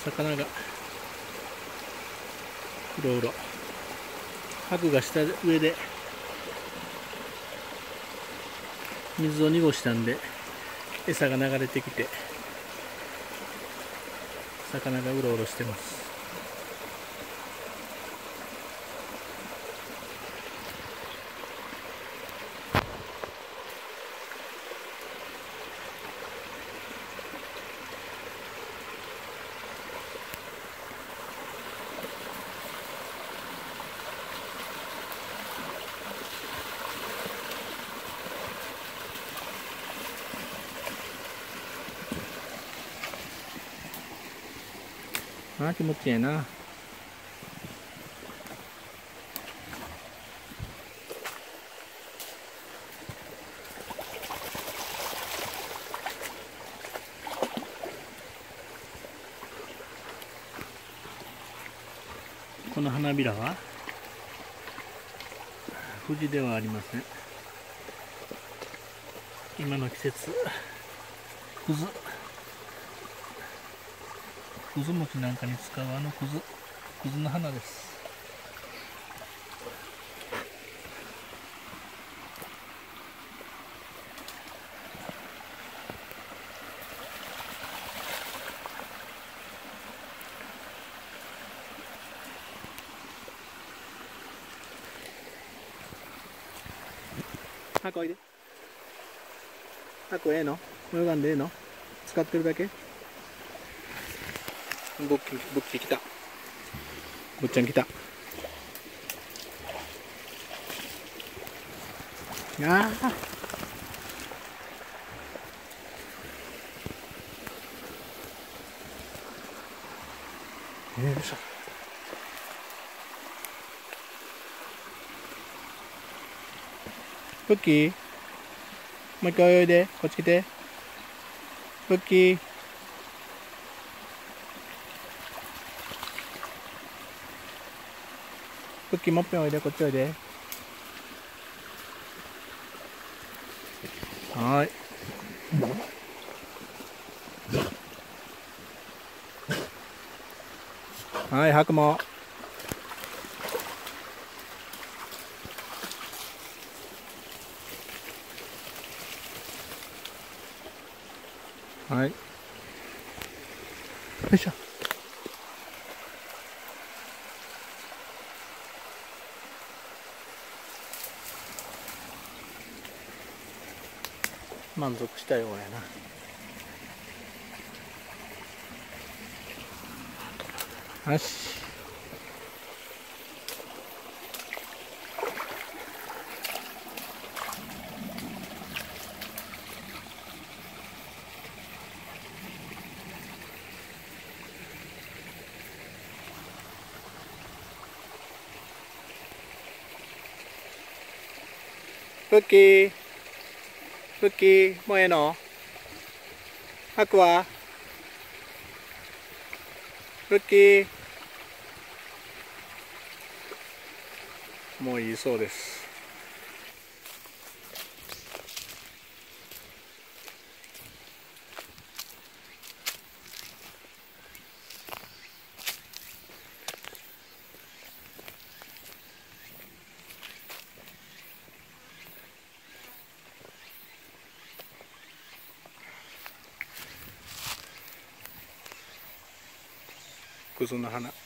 魚がうろうろ。白が下上で水を濁したんで餌が流れてきて魚がうろうろしてます。ああ、気持ちいいな。この花びらは藤ではありません。今の季節、くず餅なんかに使うくずの花です。箱おいで。箱ええの？泳がんでええの？使ってるだけ？ぶっき来た。ぶっちゃん来た。ああ。よいしょ。ブッキー、もう一回泳いで、こっち来て。ブッキー。ブッキーもっぺんおいで、こっちおいで。はーい。はい、ハクも。はい。よいしょ。満足したようやな。よし。ブッキー、ブッキー、もうええの？ハクは？ブッキー。もういいそうです。くずの花。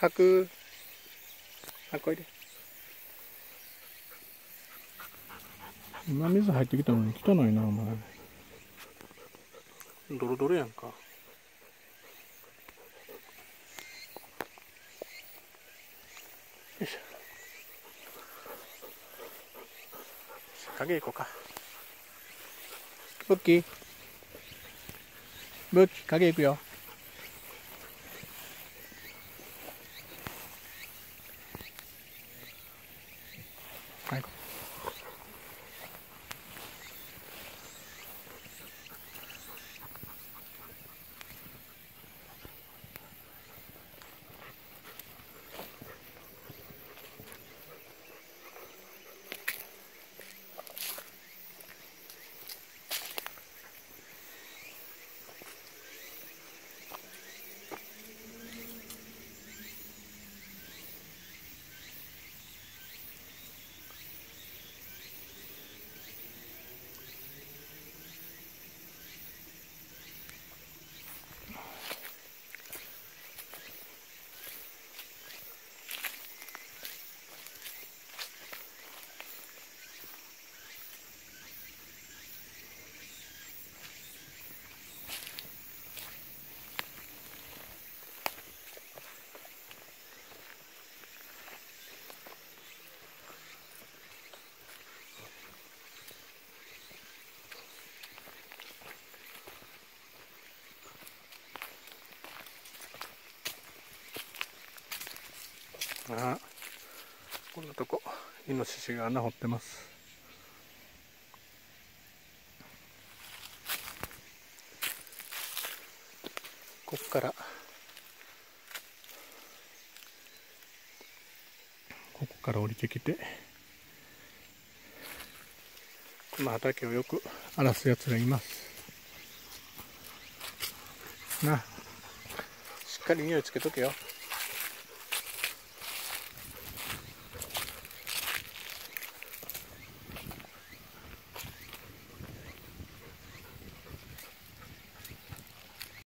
吐く。あ、こいで。今水入ってきたのに汚いな、お前。ドロドロやんか。よいしょ。影行こうか。ブッキー。ブッキー、影行くよ。はい。ああ、こんなとこイノシシが穴掘ってます。こっから降りてきて、この畑をよく荒らすやつがいますな。しっかり匂いつけとけよ。